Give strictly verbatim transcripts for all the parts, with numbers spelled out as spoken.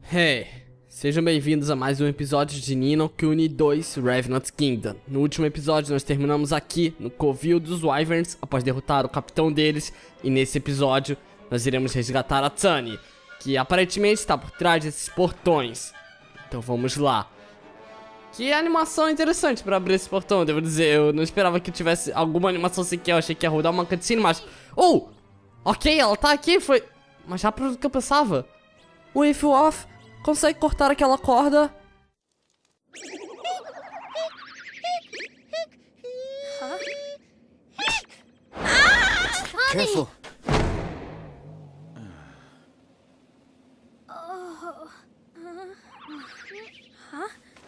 Hey, sejam bem-vindos a mais um episódio de Ni no Kuni dois Revenant Kingdom. No último episódio nós terminamos aqui no covil dos Wyverns após derrotar o capitão deles. E nesse episódio nós iremos resgatar a Tani, que aparentemente está por trás desses portões. Então vamos lá. Que animação interessante pra abrir esse portão, devo dizer. Eu não esperava que tivesse alguma animação sequer. Eu achei que ia rodar uma cutscene, mas... Oh! Ok, ela tá aqui, foi... mais rápido do que eu pensava. O If Off consegue cortar aquela corda. Huh? Ah! Careful. Oh. Huh?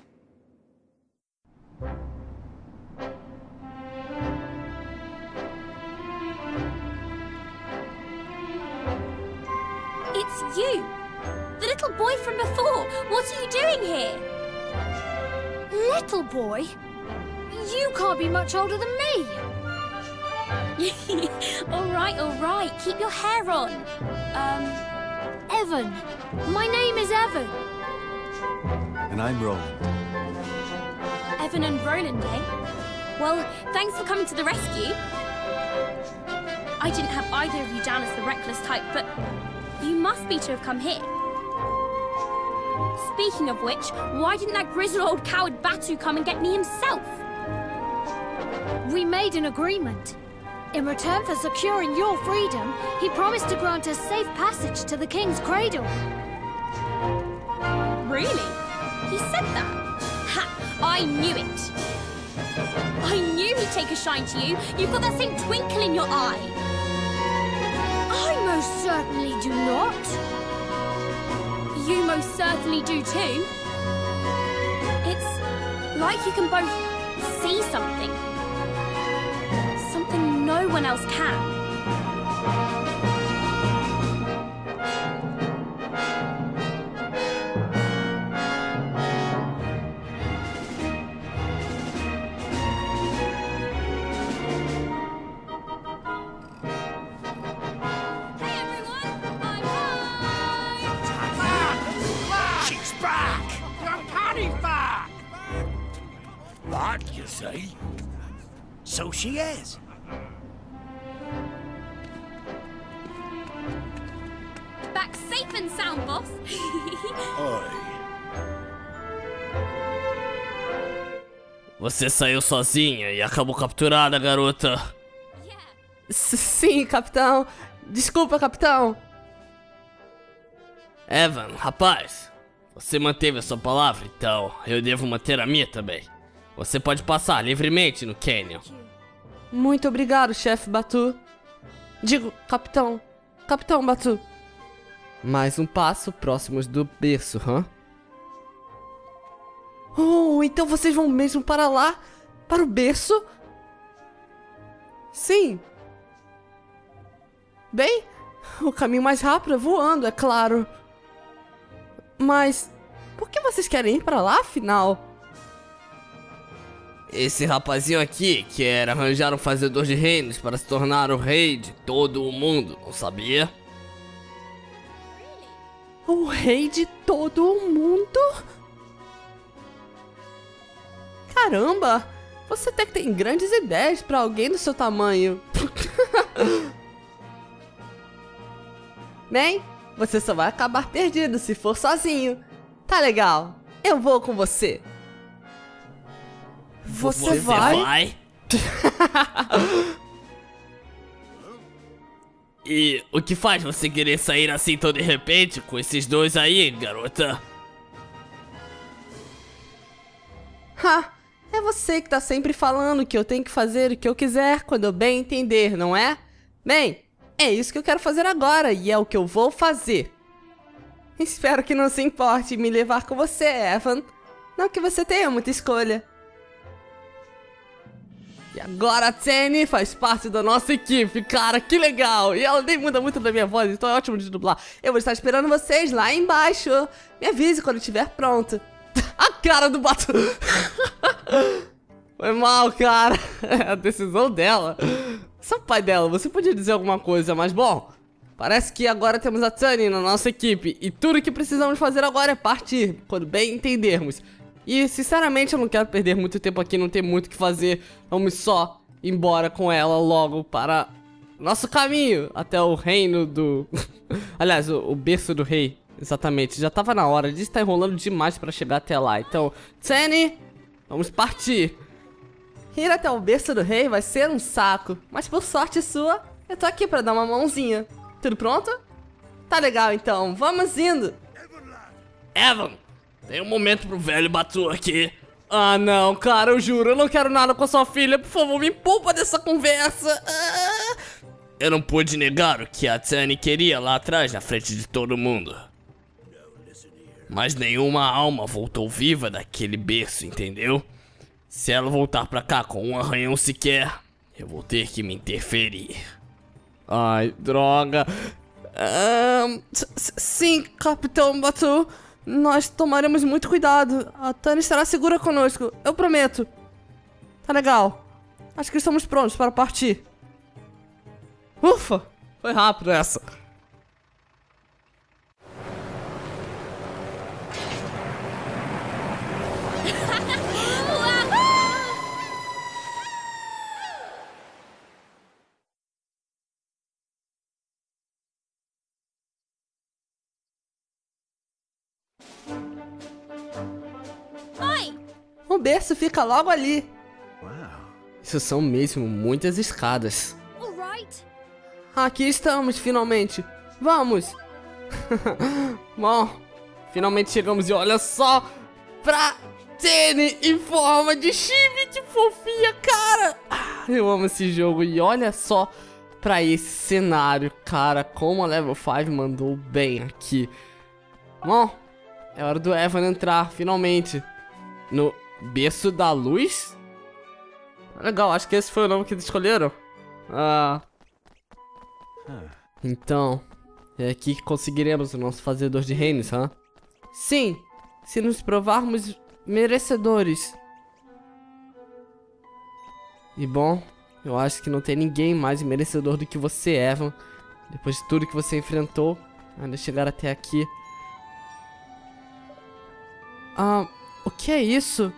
It's you! The little boy from before! What are you doing here? Little boy? You can't be much older than me! Alright, alright, keep your hair on. Um... Evan. My name is Evan. And I'm Roland. Evan and Roland, eh? Well, thanks for coming to the rescue. I didn't have either of you down as the reckless type, but you must be to have come here. Speaking of which, why didn't that grizzled old coward Batu come and get me himself? We made an agreement. In return for securing your freedom, he promised to grant us safe passage to the King's Cradle. Really? He said that? Ha! I knew it! I knew he'd take a shine to you. You've got that same twinkle in your eye. I most certainly do not. You most certainly do too. It's like you can both see something. Something no one else can. That, you say? So she is. Back safe and sound, boss. Oi. Você saiu sozinha e acabou capturada, garota. Yeah. S sim, capitão. Desculpa, capitão. Evan, rapaz. Você manteve a sua palavra, então eu devo manter a minha também. Você pode passar livremente no Canyon. Muito obrigado, chefe Batu. Digo, capitão. Capitão Batu. Mais um passo próximos do berço, hã? Oh, então vocês vão mesmo para lá? Para o berço? Sim. Bem, o caminho mais rápido é voando, é claro. Mas por que vocês querem ir para lá, afinal? Esse rapazinho aqui quer arranjar um fazedor de reinos para se tornar o rei de todo o mundo, não sabia? O rei de todo o mundo? Caramba, você até que tem grandes ideias para alguém do seu tamanho. Bem, você só vai acabar perdido se for sozinho. Tá legal, eu vou com você. Você, Você vai? vai? E o que faz você querer sair assim tão de repente com esses dois aí, garota? Ha, é você que tá sempre falando que eu tenho que fazer o que eu quiser quando eu bem entender, não é? Bem, é isso que eu quero fazer agora e é o que eu vou fazer. Espero que não se importe em me levar com você, Evan. Não que você tenha muita escolha. E agora a Tani faz parte da nossa equipe, cara, que legal! E ela nem muda muito da minha voz, então é ótimo de dublar. Eu vou estar esperando vocês lá embaixo. Me avise quando estiver pronto. A cara do Batu! Foi mal, cara. É a decisão dela. Sou pai dela, você podia dizer alguma coisa, mas bom, parece que agora temos a Sunny na nossa equipe. E tudo que precisamos fazer agora é partir, quando bem entendermos. E sinceramente eu não quero perder muito tempo aqui, não tem muito o que fazer. Vamos só embora com ela logo para nosso caminho até o reino do... Aliás, o, o berço do rei. Exatamente, já tava na hora, de estar enrolando demais pra chegar até lá. Então, Sunny, vamos partir. Ir até o berço do rei vai ser um saco, mas por sorte sua, eu tô aqui pra dar uma mãozinha. Tudo pronto? Tá legal então, vamos indo. Evan, tem um momento pro velho Batu aqui. Ah não, cara, eu juro, eu não quero nada com a sua filha. Por favor, me poupa dessa conversa. Ah. Eu não pude negar o que a Sunny queria lá atrás, na frente de todo mundo. Mas nenhuma alma voltou viva daquele berço, entendeu? Se ela voltar pra cá com um arranhão sequer, eu vou ter que me interferir. Ai, droga. Um, sim, Capitão Batu. Nós tomaremos muito cuidado. A Tânia estará segura conosco, eu prometo. Tá legal. Acho que estamos prontos para partir. Ufa, foi rápido essa. Oi! O berço fica logo ali. Wow. Isso são mesmo muitas escadas. All right. Aqui estamos, finalmente. Vamos! Bom, finalmente chegamos e olha só pra Sunny em forma de chibi, que fofinha, cara! Ah, eu amo esse jogo e olha só pra esse cenário, cara, como a Level cinco mandou bem aqui. Bom, é hora do Evan entrar, finalmente, no berço da luz? Legal, acho que esse foi o nome que eles escolheram. Ah... Então, é aqui que conseguiremos o nosso fazedor de reinos, hã? Sim, se nos provarmos merecedores. E bom, eu acho que não tem ninguém mais merecedor do que você, Evan. Depois de tudo que você enfrentou, ainda chegar até aqui. Ah, o que é isso?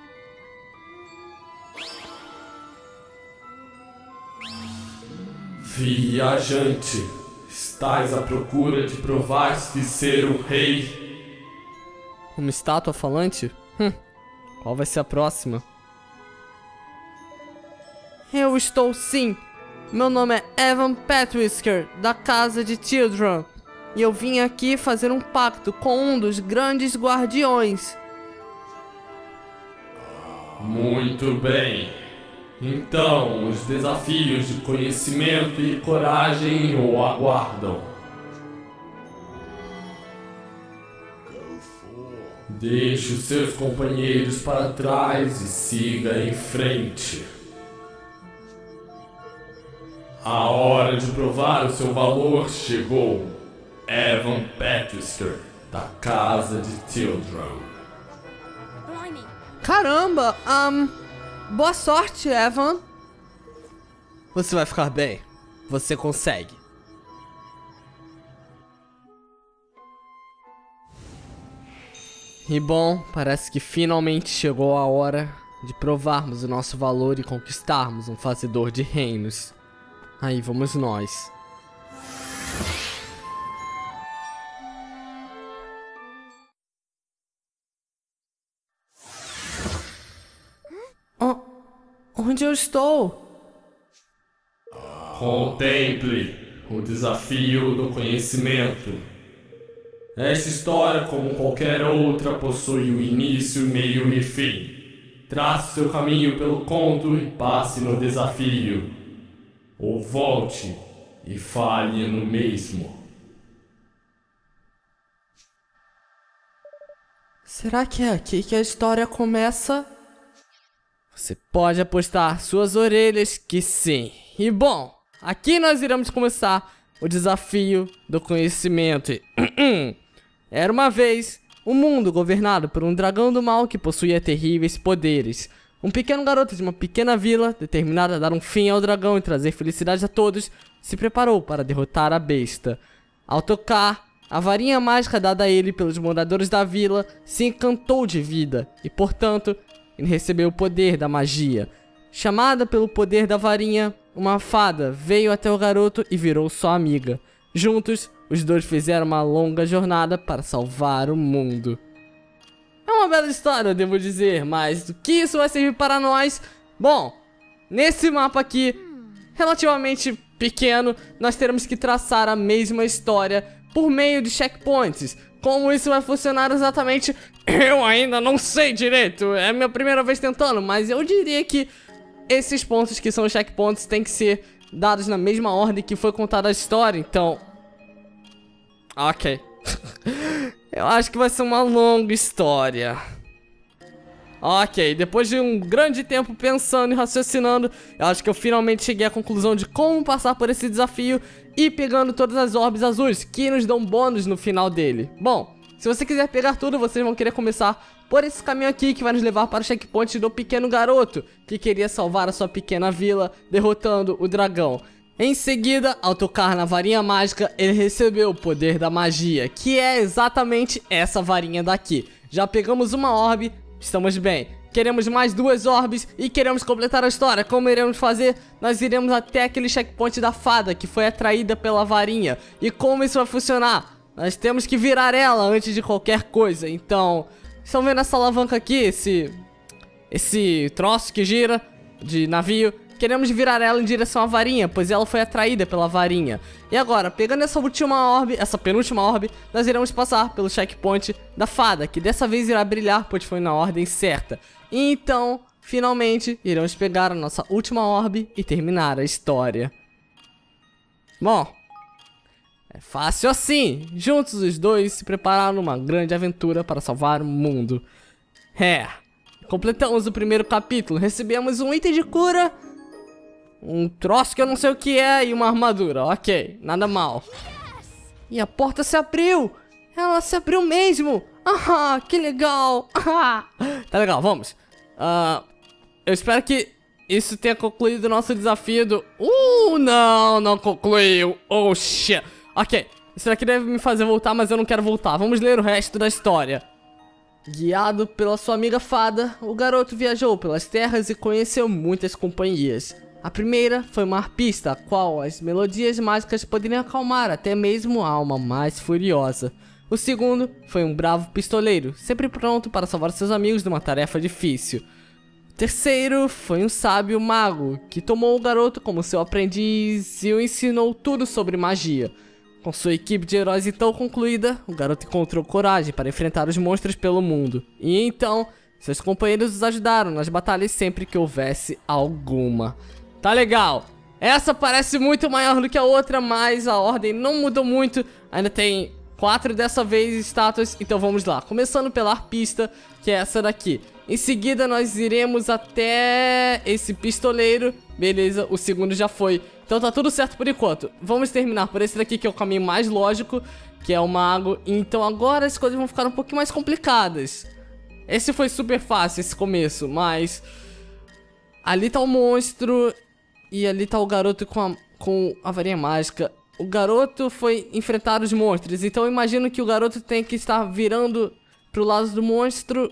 Viajante, estás à procura de provar-se ser um rei? Uma estátua falante? Hum, qual vai ser a próxima? Eu estou sim. Meu nome é Evan Patwisker, da Casa de Children. E eu vim aqui fazer um pacto com um dos grandes guardiões. Muito bem. Então, os desafios de conhecimento e coragem o aguardam. Deixe os seus companheiros para trás e siga em frente. A hora de provar o seu valor chegou. Evan Patwisker, da Casa de Children. Blimey. Caramba, um, boa sorte, Evan. Você vai ficar bem. Você consegue. E bom, parece que finalmente chegou a hora de provarmos o nosso valor e conquistarmos um fazedor de reinos. Aí vamos nós. Oh, onde eu estou? Contemple o desafio do conhecimento. Esta história, como qualquer outra, possui o início, meio e fim. Trace seu caminho pelo conto e passe no desafio. Ou volte e falhe no mesmo. Será que é aqui que a história começa? Você pode apostar suas orelhas que sim. E bom, aqui nós iremos começar o desafio do conhecimento. Era uma vez um mundo governado por um dragão do mal que possuía terríveis poderes. Um pequeno garoto de uma pequena vila, determinado a dar um fim ao dragão e trazer felicidade a todos, se preparou para derrotar a besta. Ao tocar, a varinha mágica dada a ele pelos moradores da vila se encantou de vida e, portanto, ele recebeu o poder da magia. Chamada pelo poder da varinha, uma fada veio até o garoto e virou sua amiga. Juntos, os dois fizeram uma longa jornada para salvar o mundo. É uma bela história, eu devo dizer, mas do que isso vai servir para nós? Bom, nesse mapa aqui, relativamente pequeno, nós teremos que traçar a mesma história por meio de checkpoints. Como isso vai funcionar exatamente, eu ainda não sei direito. É a minha primeira vez tentando, mas eu diria que esses pontos que são os checkpoints têm que ser dados na mesma ordem que foi contada a história, então... Ok. Eu acho que vai ser uma longa história. Ok, depois de um grande tempo pensando e raciocinando, eu acho que eu finalmente cheguei à conclusão de como passar por esse desafio e pegando todas as orbes azuis, que nos dão bônus no final dele. Bom, se você quiser pegar tudo, vocês vão querer começar por esse caminho aqui que vai nos levar para o checkpoint do pequeno garoto, que queria salvar a sua pequena vila, derrotando o dragão. Em seguida, ao tocar na varinha mágica, ele recebeu o poder da magia, que é exatamente essa varinha daqui. Já pegamos uma orbe, estamos bem. Queremos mais duas orbes e queremos completar a história. Como iremos fazer? Nós iremos até aquele checkpoint da fada que foi atraída pela varinha. E como isso vai funcionar? Nós temos que virar ela antes de qualquer coisa. Então, estão vendo essa alavanca aqui? Esse, esse troço que gira de navio? Queremos virar ela em direção à varinha, pois ela foi atraída pela varinha. E agora, pegando essa última orbe, essa penúltima orbe, nós iremos passar pelo checkpoint da fada, que dessa vez irá brilhar, pois foi na ordem certa. E então, finalmente, iremos pegar a nossa última orbe e terminar a história. Bom, é fácil assim. Juntos os dois se prepararam numa grande aventura para salvar o mundo. É, completamos o primeiro capítulo, recebemos um item de cura, um troço que eu não sei o que é e uma armadura. Ok, nada mal. E a porta se abriu. Ela se abriu mesmo. Ah, que legal. Ah, tá legal, vamos. Uh, eu espero que isso tenha concluído o nosso desafio do... Uh, não, não concluiu. Oh, shit. Ok, isso daqui deve me fazer voltar, mas eu não quero voltar. Vamos ler o resto da história. Guiado pela sua amiga fada, o garoto viajou pelas terras e conheceu muitas companhias. A primeira foi uma arpista, a qual as melodias mágicas poderiam acalmar até mesmo a alma mais furiosa. O segundo foi um bravo pistoleiro, sempre pronto para salvar seus amigos de uma tarefa difícil. O terceiro foi um sábio mago, que tomou o garoto como seu aprendiz e o ensinou tudo sobre magia. Com sua equipe de heróis então concluída, o garoto encontrou coragem para enfrentar os monstros pelo mundo. E então, seus companheiros os ajudaram nas batalhas sempre que houvesse alguma. Tá legal. Essa parece muito maior do que a outra, mas a ordem não mudou muito. Ainda tem quatro dessa vez estátuas, então vamos lá. Começando pela arpista, que é essa daqui. Em seguida nós iremos até esse pistoleiro. Beleza, o segundo já foi. Então tá tudo certo por enquanto. Vamos terminar por esse daqui, que é o caminho mais lógico, que é o mago. Então agora as coisas vão ficar um pouquinho mais complicadas. Esse foi super fácil, esse começo, mas... ali tá o monstro e ali tá o garoto com a, com a varinha mágica. O garoto foi enfrentar os monstros, então eu imagino que o garoto tem que estar virando pro lado do monstro.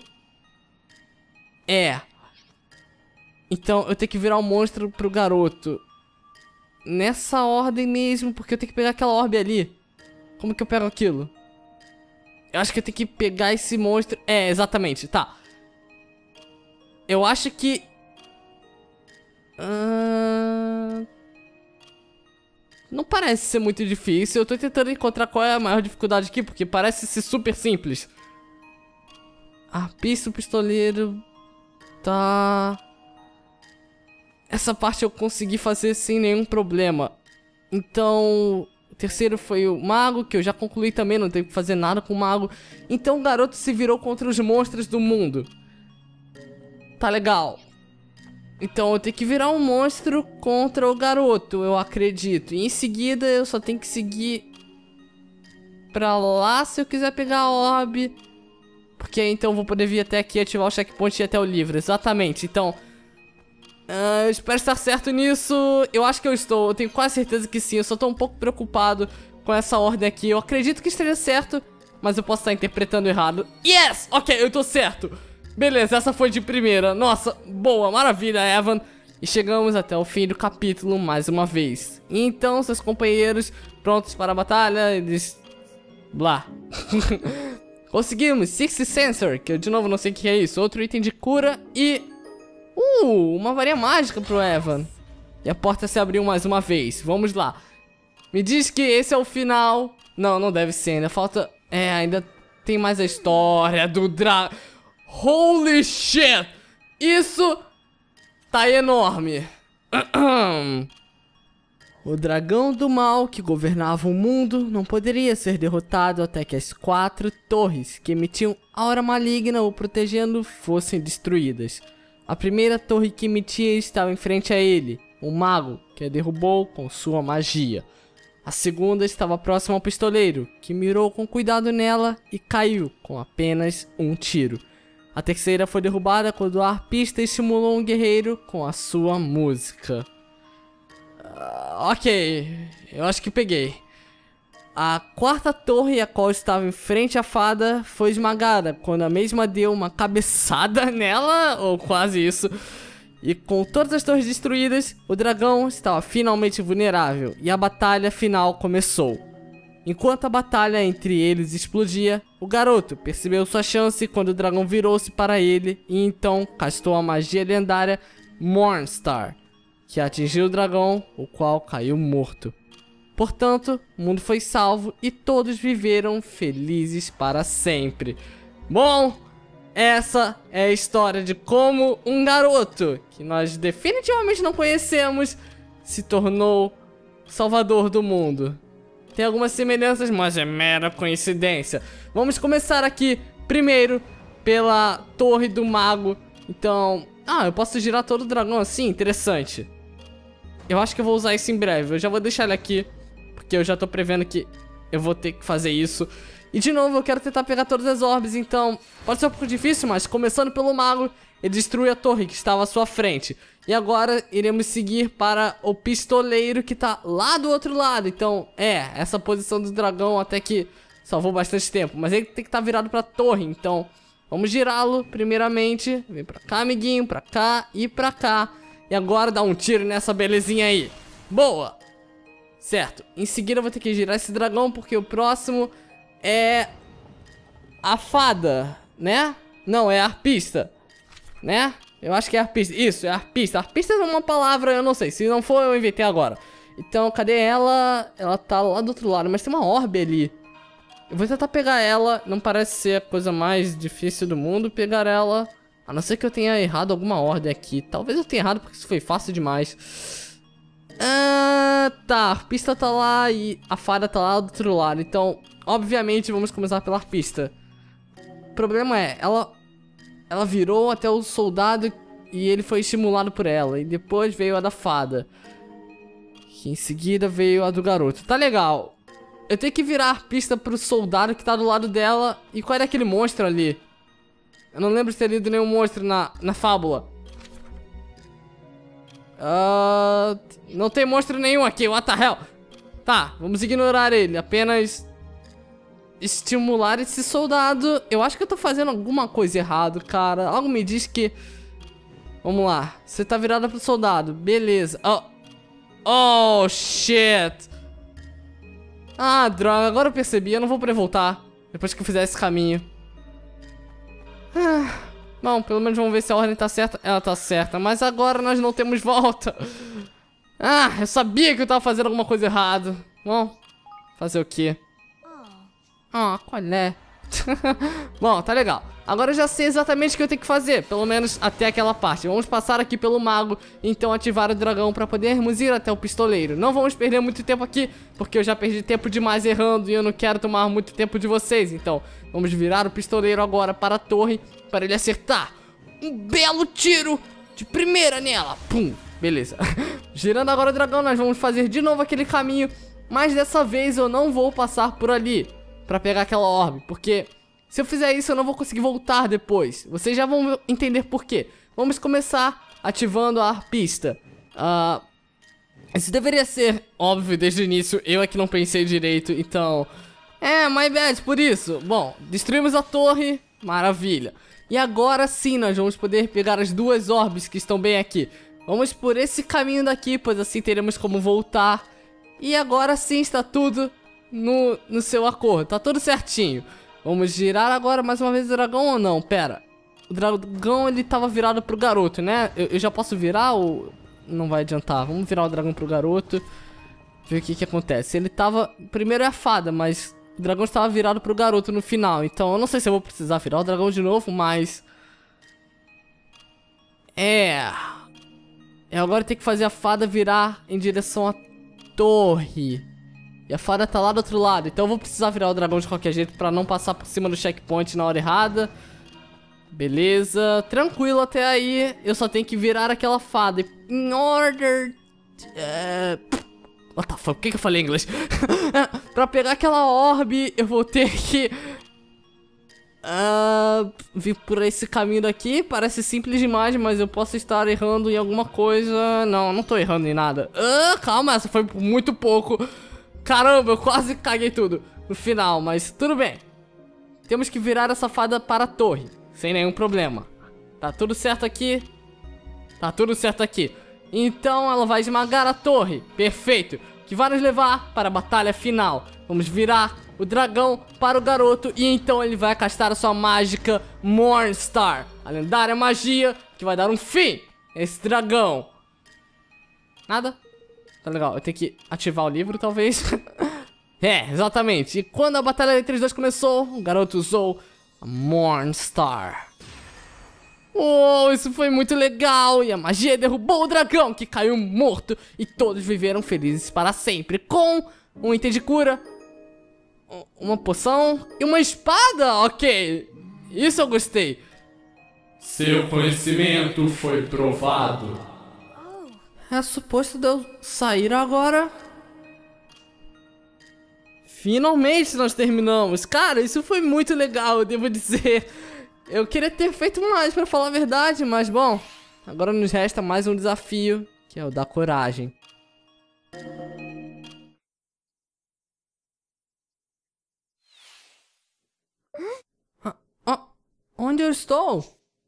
É. Então eu tenho que virar o monstro pro garoto. Nessa ordem mesmo, porque eu tenho que pegar aquela orbe ali. Como que eu pego aquilo? Eu acho que eu tenho que pegar esse monstro. É, exatamente, tá. Eu acho que... Uh... não parece ser muito difícil. Eu tô tentando encontrar qual é a maior dificuldade aqui, porque parece ser super simples. Ah, pista, pistoleiro. Tá... essa parte eu consegui fazer sem nenhum problema. Então... o terceiro foi o mago, que eu já concluí também, não tenho que fazer nada com o mago. Então o garoto se virou contra os monstros do mundo. Tá legal. Então eu tenho que virar um monstro contra o garoto, eu acredito. E em seguida eu só tenho que seguir pra lá se eu quiser pegar a orbe. Porque aí então eu vou poder vir até aqui, ativar o checkpoint e ir até o livro. Exatamente, então... Uh, eu espero estar certo nisso. Eu acho que eu estou, eu tenho quase certeza que sim. Eu só tô um pouco preocupado com essa ordem aqui. Eu acredito que esteja certo, mas eu posso estar interpretando errado. Yes! Ok, eu tô certo. Beleza, essa foi de primeira. Nossa, boa, maravilha, Evan. E chegamos até o fim do capítulo mais uma vez. E então, seus companheiros prontos para a batalha, eles... Blá. Conseguimos Sixth Sensor, que eu de novo não sei o que é isso. Outro item de cura e... Uh, uma varinha mágica pro Evan. E a porta se abriu mais uma vez. Vamos lá. Me diz que esse é o final. Não, não deve ser, ainda falta... É, ainda tem mais a história do dra... Holy shit! Isso tá enorme. O dragão do mal que governava o mundo não poderia ser derrotado até que as quatro torres que emitiam aura maligna o protegendo fossem destruídas. A primeira torre que emitia estava em frente a ele, o mago, que a derrubou com sua magia. A segunda estava próxima ao pistoleiro, que mirou com cuidado nela e caiu com apenas um tiro. A terceira foi derrubada quando o arpista estimulou um guerreiro com a sua música. Uh, ok, eu acho que peguei. A quarta torre, a qual estava em frente à fada, foi esmagada quando a mesma deu uma cabeçada nela, ou quase isso. E com todas as torres destruídas, o dragão estava finalmente vulnerável e a batalha final começou. Enquanto a batalha entre eles explodia, o garoto percebeu sua chance quando o dragão virou-se para ele e então castou a magia lendária Mornstar, que atingiu o dragão, o qual caiu morto. Portanto, o mundo foi salvo e todos viveram felizes para sempre. Bom, essa é a história de como um garoto, que nós definitivamente não conhecemos, se tornou salvador do mundo. Tem algumas semelhanças, mas é mera coincidência. Vamos começar aqui, primeiro, pela Torre do Mago. Então... Ah, eu posso girar todo o dragão assim? Interessante. Eu acho que eu vou usar isso em breve. Eu já vou deixar ele aqui, porque eu já tô prevendo que eu vou ter que fazer isso. E de novo, eu quero tentar pegar todas as orbes, então... Pode ser um pouco difícil, mas começando pelo mago, ele destruiu a torre que estava à sua frente. E agora, iremos seguir para o pistoleiro que tá lá do outro lado. Então, é, essa posição do dragão até que salvou bastante tempo. Mas ele tem que estar virado pra torre, então... Vamos girá-lo, primeiramente. Vem pra cá, amiguinho, pra cá e pra cá. E agora dá um tiro nessa belezinha aí. Boa! Certo, em seguida eu vou ter que girar esse dragão, porque o próximo é... a fada, né? Não, é a arpista, né? Eu acho que é arpista. Isso, é arpista. Arpista é uma palavra, eu não sei. Se não for, eu inventei agora. Então, cadê ela? Ela tá lá do outro lado, mas tem uma orbe ali. Eu vou tentar pegar ela. Não parece ser a coisa mais difícil do mundo pegar ela. A não ser que eu tenha errado alguma ordem aqui. Talvez eu tenha errado porque isso foi fácil demais. Ah, tá, a arpista tá lá e a fada tá lá do outro lado. Então, obviamente, vamos começar pela arpista. O problema é, ela... Ela virou até o soldado e ele foi estimulado por ela. E depois veio a da fada. E em seguida veio a do garoto. Tá legal. Eu tenho que virar a arpista pro soldado que tá do lado dela. E qual era aquele monstro ali? Eu não lembro de ter lido nenhum monstro na, na fábula. Uh, não tem monstro nenhum aqui, what the hell? Tá, vamos ignorar ele. Apenas estimular esse soldado. Eu acho que eu tô fazendo alguma coisa errado, cara. Algo me diz que... Vamos lá, você tá virada pro soldado. Beleza. Oh, oh shit. Ah, droga, agora eu percebi. Eu não vou poder voltar depois que eu fizer esse caminho. Ah, bom, pelo menos vamos ver se a ordem tá certa. Ela tá certa, mas agora nós não temos volta. Ah, eu sabia que eu tava fazendo alguma coisa errada. Bom, fazer o quê? Ah, qual é? Bom, tá legal. Agora eu já sei exatamente o que eu tenho que fazer, pelo menos até aquela parte. Vamos passar aqui pelo mago, então ativar o dragão pra podermos ir até o pistoleiro. Não vamos perder muito tempo aqui, porque eu já perdi tempo demais errando e eu não quero tomar muito tempo de vocês. Então, vamos virar o pistoleiro agora para a torre, para ele acertar um belo tiro de primeira nela. Pum, beleza. Girando agora o dragão, nós vamos fazer de novo aquele caminho, mas dessa vez eu não vou passar por ali pra pegar aquela orbe, porque se eu fizer isso eu não vou conseguir voltar depois. Vocês já vão entender por quê. Vamos começar ativando a arpista. uh, Isso deveria ser óbvio desde o início, eu é que não pensei direito, então... É, my bad, por isso. Bom, destruímos a torre, maravilha. E agora sim nós vamos poder pegar as duas orbes que estão bem aqui. Vamos por esse caminho daqui, pois assim teremos como voltar. E agora sim está tudo no, no seu acordo, tá tudo certinho. Vamos girar agora mais uma vez o dragão ou não? Pera, o dragão ele tava virado pro garoto, né? Eu, eu já posso virar ou não vai adiantar? Vamos virar o dragão pro garoto, ver o que que acontece. Ele tava, primeiro é a fada, mas o dragão estava virado pro garoto no final. Então eu não sei se eu vou precisar virar o dragão de novo, mas... É... Eu agora tenho que fazer a fada virar em direção à torre. E a fada tá lá do outro lado. Então eu vou precisar virar o dragão de qualquer jeito pra não passar por cima do checkpoint na hora errada. Beleza. Tranquilo até aí. Eu só tenho que virar aquela fada. In order... Uh... What the fuck? Por que, que eu falei em inglês? Pra pegar aquela orbe, eu vou ter que... Uh, vir por esse caminho daqui. Parece simples demais, mas eu posso estar errando em alguma coisa. Não, não tô errando em nada. uh, Calma, essa foi muito pouco. Caramba, eu quase caguei tudo no final, mas tudo bem. Temos que virar essa fada para a torre, sem nenhum problema. Tá tudo certo aqui. Tá tudo certo aqui. Então ela vai esmagar a torre. Perfeito. Que vai nos levar para a batalha final. Vamos virar o dragão para o garoto. E então ele vai castar a sua mágica Mornstar, a lendária magia que vai dar um fim a esse dragão. Nada? Tá legal, eu tenho que ativar o livro talvez. É, exatamente. E quando a batalha entre os dois começou, o garoto usou a Mornstar. Oh, isso foi muito legal. E a magia derrubou o dragão, que caiu morto. E todos viveram felizes para sempre. Com um item de cura, uma poção e uma espada. Ok, isso eu gostei. Seu conhecimento foi provado. É suposto de eu sair agora. Finalmente nós terminamos. Cara, isso foi muito legal, eu devo dizer. Eu queria ter feito mais, pra falar a verdade, mas bom, agora nos resta mais um desafio, que é o da coragem. Ah, ah, onde eu estou?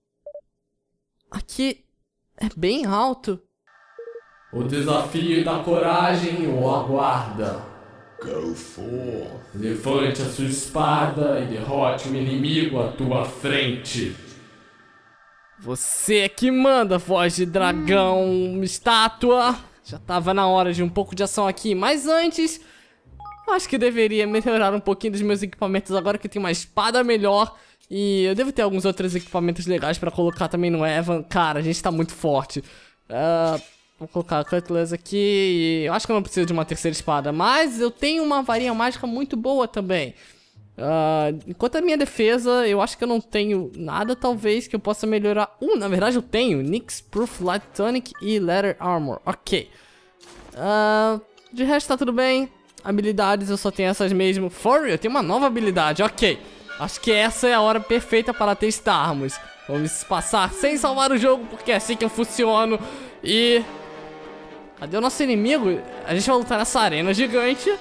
Aqui é bem alto. O desafio da coragem o aguarda. Go for. Levante a sua espada e derrote o inimigo à tua frente. Você é que manda, voz de dragão, estátua. Já tava na hora de um pouco de ação aqui, mas antes, acho que deveria melhorar um pouquinho dos meus equipamentos agora que eu tenho uma espada melhor. E eu devo ter alguns outros equipamentos legais pra colocar também no Evan. Cara, a gente tá muito forte. Uh, vou colocar a Cutlass aqui e eu acho que eu não preciso de uma terceira espada, mas eu tenho uma varinha mágica muito boa também. Uh, enquanto a minha defesa, eu acho que eu não tenho nada, talvez, que eu possa melhorar. Uh, na verdade eu tenho Nyx Proof Light Tonic e Leather Armor. Ok. Uh, de resto tá tudo bem. Habilidades eu só tenho essas mesmo. Furry, eu tenho uma nova habilidade, ok. Acho que essa é a hora perfeita para testarmos. Vamos passar sem salvar o jogo, porque é assim que eu funciono. E... cadê o nosso inimigo? A gente vai lutar nessa arena gigante.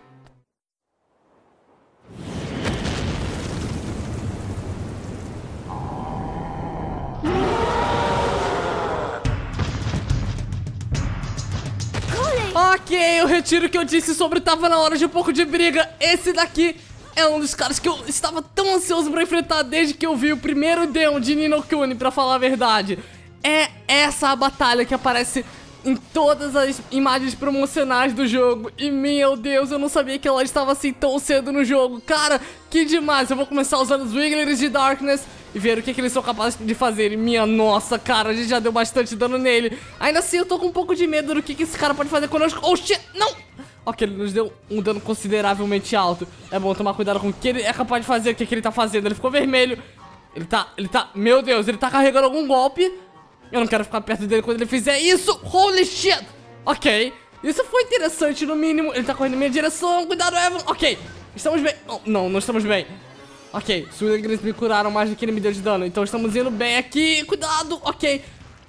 Ok, eu retiro o que eu disse sobre tava na hora de um pouco de briga. Esse daqui é um dos caras que eu estava tão ansioso pra enfrentar desde que eu vi o primeiro Deon de Ni no Kuni, pra falar a verdade. É essa a batalha que aparece em todas as imagens promocionais do jogo. E meu Deus, eu não sabia que ela estava assim tão cedo no jogo. Cara, que demais. Eu vou começar usando os Wigglers de Darkness e ver o que, que eles são capazes de fazer. E minha nossa, cara, a gente já deu bastante dano nele. Ainda assim, eu tô com um pouco de medo do que, que esse cara pode fazer conosco. Oh, shit, não! Ok, ele nos deu um dano consideravelmente alto. É bom tomar cuidado com o que ele é capaz de fazer. O que, que ele tá fazendo. Ele ficou vermelho. Ele tá, ele tá, meu Deus, ele tá carregando algum golpe. Eu não quero ficar perto dele quando ele fizer isso. Holy shit. Ok, isso foi interessante no mínimo. Ele tá correndo em minha direção. Cuidado, Evan. Ok, estamos bem. Oh, não, não estamos bem. Ok, os Wigglers me curaram mais do que ele me deu de dano. Então estamos indo bem aqui. Cuidado, ok.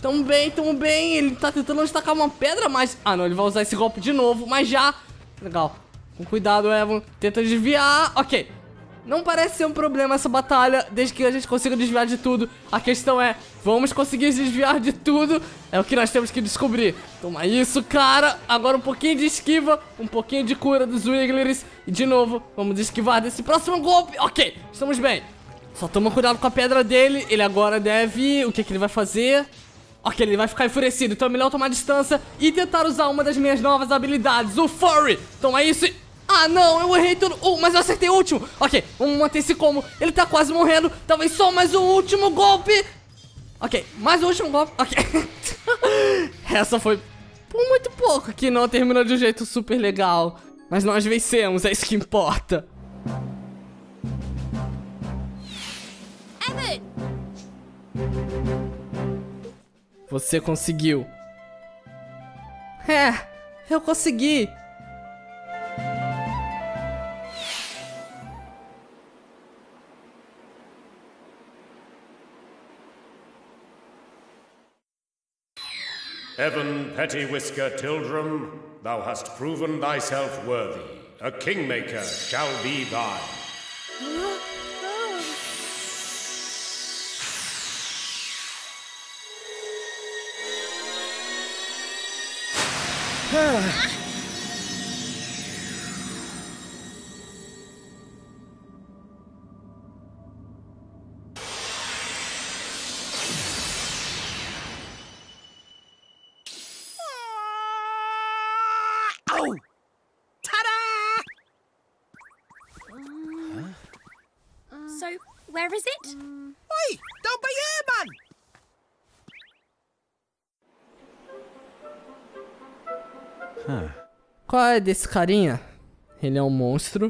Tamo bem, tamo bem. Ele tá tentando destacar uma pedra, mas... Ah, não, ele vai usar esse golpe de novo, mas já... Legal. Com cuidado, Evan. Tenta desviar. Ok. Não parece ser um problema essa batalha, desde que a gente consiga desviar de tudo. A questão é, vamos conseguir desviar de tudo? É o que nós temos que descobrir. Toma isso, cara. Agora um pouquinho de esquiva, um pouquinho de cura dos Wigglers. E de novo, vamos esquivar desse próximo golpe. Ok, estamos bem. Só toma cuidado com a pedra dele. Ele agora deve... O que que ele vai fazer? Ok, ele vai ficar enfurecido. Então é melhor tomar distância e tentar usar uma das minhas novas habilidades, o Furry. Toma isso e... Ah, não, eu errei tudo. Uh, mas eu acertei o último. Ok, vamos manter esse combo. Ele tá quase morrendo. Talvez só mais um último golpe. Ok, mais um último golpe. Ok. Essa foi por muito pouco que não terminou de um jeito super legal. Mas nós vencemos, é isso que importa. Evan! Você conseguiu. É, eu consegui. Evan Petty-Whisker Tildrum, thou hast proven thyself worthy. A kingmaker shall be thine. So, where is it? Oi! Don't be here, man! Qual é desse carinha? Ele é um monstro.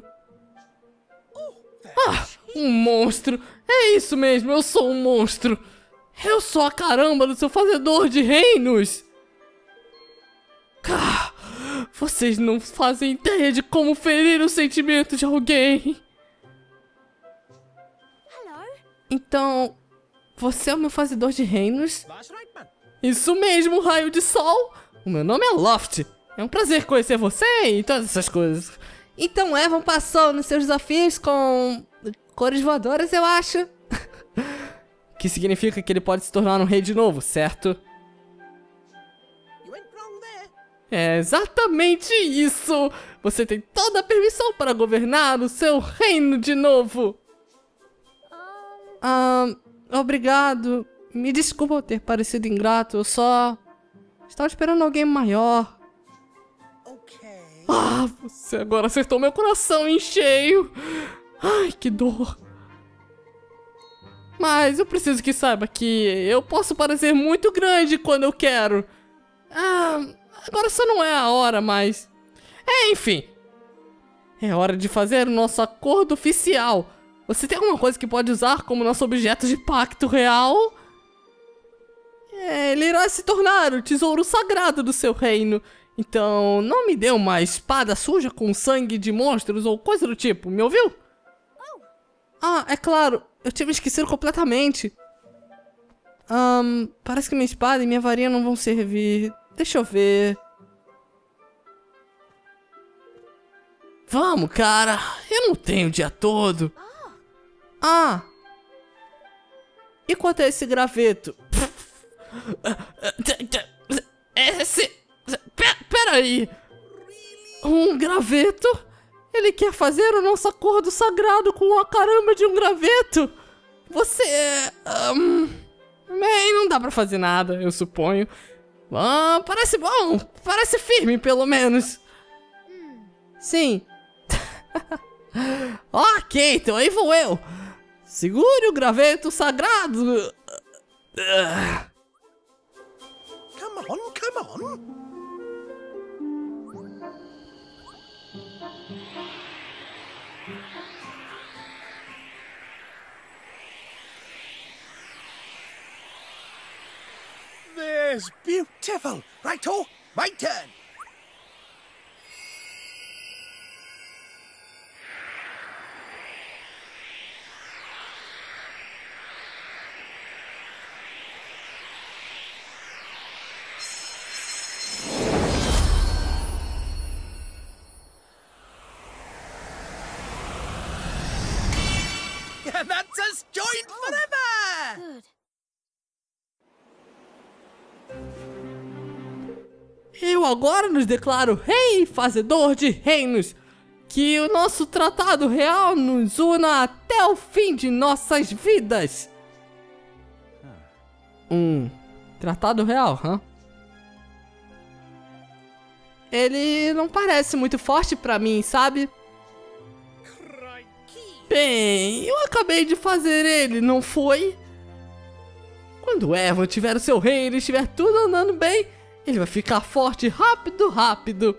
Ah, um monstro. É isso mesmo, eu sou um monstro. Eu sou a caramba do seu fazedor de reinos. Ah, vocês não fazem ideia de como ferir o sentimento de alguém. Então, você é o meu fazedor de reinos? Isso mesmo, raio de sol. O meu nome é Loft. É um prazer conhecer você e todas essas coisas. Então Evan passou nos seus desafios com cores voadoras, eu acho. Que significa que ele pode se tornar um rei de novo, certo? É exatamente isso. Você tem toda a permissão para governar o seu reino de novo. Ah, obrigado. Me desculpa eu ter parecido ingrato, eu só estava esperando alguém maior. Ah, você agora acertou meu coração em cheio. Ai, que dor. Mas eu preciso que saiba que eu posso parecer muito grande quando eu quero. Ah, agora só não é a hora, mas... É, enfim. É hora de fazer o nosso acordo oficial. Você tem alguma coisa que pode usar como nosso objeto de pacto real? É, ele irá se tornar o tesouro sagrado do seu reino. Então, não me dê uma espada suja com sangue de monstros ou coisa do tipo, me ouviu? Ah, é claro, eu tinha me esquecido completamente. Um, parece que minha espada e minha varinha não vão servir. Deixa eu ver. Vamos, cara, eu não tenho o dia todo. Ah! E quanto é esse graveto? Esse... Pera aí! Um graveto? Ele quer fazer o nosso acordo sagrado com a caramba de um graveto? Você... Um, bem, não dá pra fazer nada, eu suponho. Ah, parece bom, parece firme pelo menos. Sim. Ok, então aí vou eu. Segure o graveto sagrado. Come on, come on. There's beautiful. Righto, my turn. Eu agora nos declaro rei fazedor de reinos. Que o nosso tratado real nos una até o fim de nossas vidas. Um tratado real, hã? Ele não parece muito forte pra mim, sabe? Bem, eu acabei de fazer ele, não foi? Quando o Evan tiver o seu reino e estiver tudo andando bem, ele vai ficar forte rápido, rápido.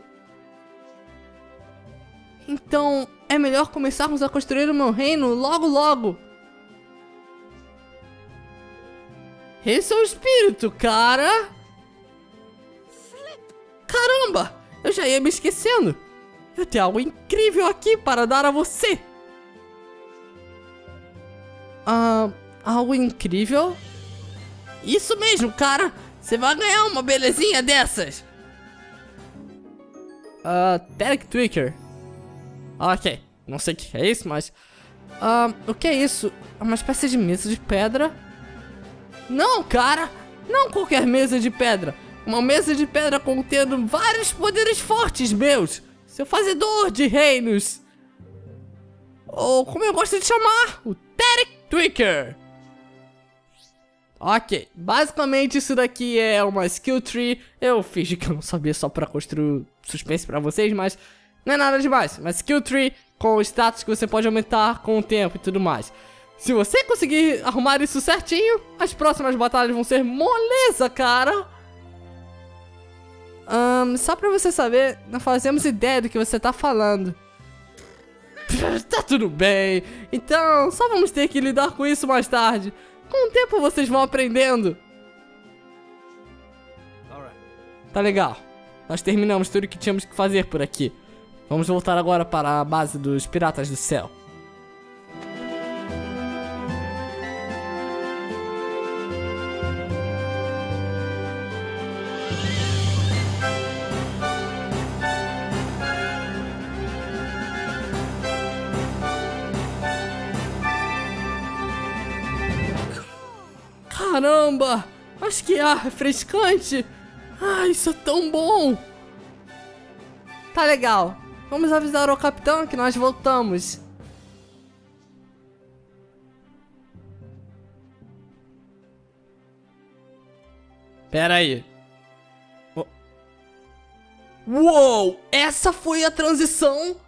Então, é melhor começarmos a construir o meu reino logo, logo. Esse é o espírito, cara. Caramba, eu já ia me esquecendo. Eu tenho algo incrível aqui para dar a você. Ah, algo incrível? Isso mesmo, cara. Você vai ganhar uma belezinha dessas. Ah, uh, Derek Twicker. Ok, não sei o que é isso, mas... Ah, uh, o que é isso? É uma espécie de mesa de pedra? Não, cara! Não qualquer mesa de pedra. Uma mesa de pedra contendo vários poderes fortes meus. Seu fazedor de reinos. Ou como eu gosto de chamar, o Derek Twicker. Ok, basicamente isso daqui é uma skill tree. Eu fingi que eu não sabia só pra construir suspense pra vocês, mas não é nada demais. Uma skill tree com status que você pode aumentar com o tempo e tudo mais. Se você conseguir arrumar isso certinho, as próximas batalhas vão ser moleza, cara. Um, só pra você saber, não fazemos ideia do que você tá falando. Tá tudo bem. Então, só vamos ter que lidar com isso mais tarde. Com o tempo vocês vão aprendendo. Tá legal. Nós terminamos tudo o que tínhamos que fazer por aqui. Vamos voltar agora para a base dos Piratas do Céu. Caramba! Mas que ar refrescante! Ah, isso é tão bom! Tá legal. Vamos avisar ao capitão que nós voltamos. Pera aí. Oh. Uou! Essa foi a transição?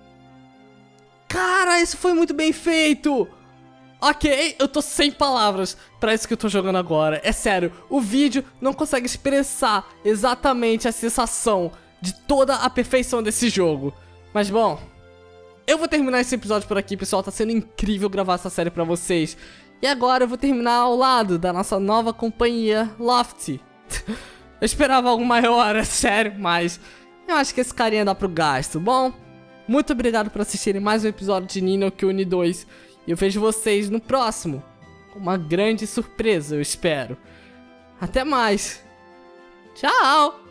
Cara, isso foi muito bem feito! Ok, eu tô sem palavras pra isso que eu tô jogando agora. É sério, o vídeo não consegue expressar exatamente a sensação de toda a perfeição desse jogo. Mas bom, eu vou terminar esse episódio por aqui, pessoal. Tá sendo incrível gravar essa série pra vocês. E agora eu vou terminar ao lado da nossa nova companhia, Lofty. Eu esperava algo maior, é sério, mas eu acho que esse carinha dá pro gasto. Bom, muito obrigado por assistirem mais um episódio de Ni no Kuni dois. E eu vejo vocês no próximo, com uma grande surpresa, eu espero. Até mais. Tchau!